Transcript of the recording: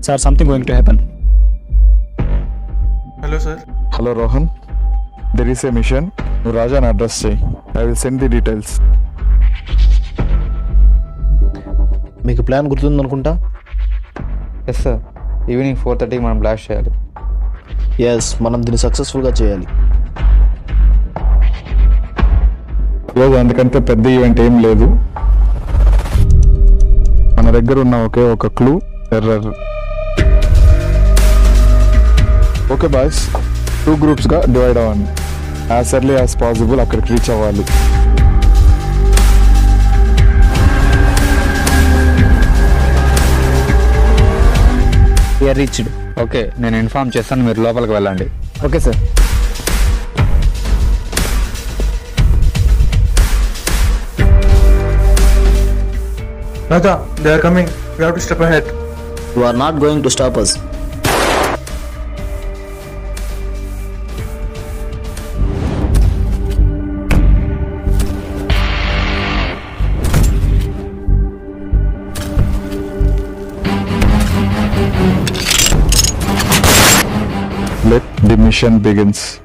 Sir, something going to happen. Hello, sir. Hello, Rohan. There is a mission. నువ్వు రాజాని address చేయి. I will send the details. మీకు plan గుర్తుందనుకుంటా. Yes sir, evening 4:30కి మనం blast చేయాలి. ఎస్, మనం దీన్ని సక్సెస్ఫుల్గా చేయాలి. ఈరోజు అందుకంటే పెద్ద ఈవెంట్ ఏం లేదు. మన దగ్గర ఉన్న ఒకే ఒక క్లూ ఎర్రర్. ఓకే బాయ్స్, 2 గ్రూప్స్గా డివైడ్ అవ్వండి. యాజ్ ఎర్లీ యాజ్ పాసిబుల్ అక్కడికి రీచ్ అవ్వాలి. రీచ్డ్. ఓకే, నేను ఇన్ఫార్మ్ చేస్తాను, మీరు లోపలికి వెళ్ళండి. Okay, sir. Raja, they are coming. We have to step ahead. You are not going to stop us. Let the mission begins.